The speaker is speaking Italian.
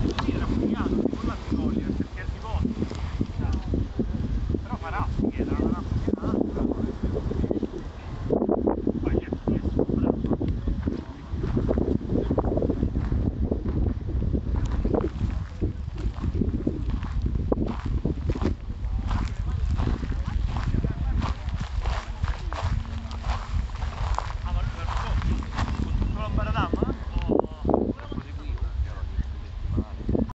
Sì, era pubblicato, non la Oliver, perché è il divorzio. Però farà, era una